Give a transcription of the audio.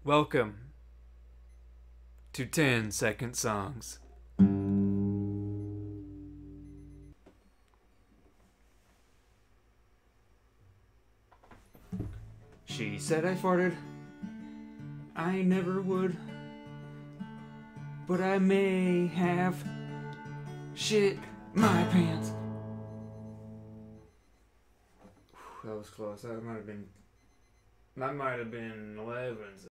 Welcome to 10-second songs. She said I farted. I never would. But I may have shit my pants. That was close. That might have been 11.